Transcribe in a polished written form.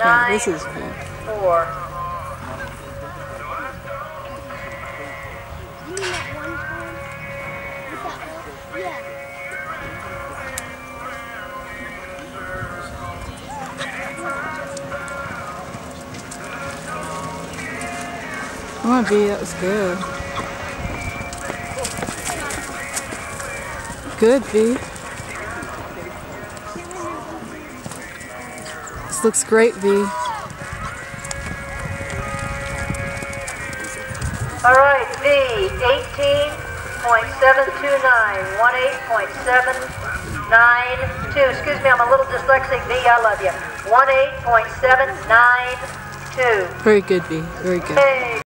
Okay, this is V. 4. You mean that one time? With that one? Yeah. Come on, V, that was good. Good, V. This looks great, V. All right, V, 18.729, 18.792. Excuse me, I'm a little dyslexic, V, I love you. 18.792. Very good, V. Very good. Hey.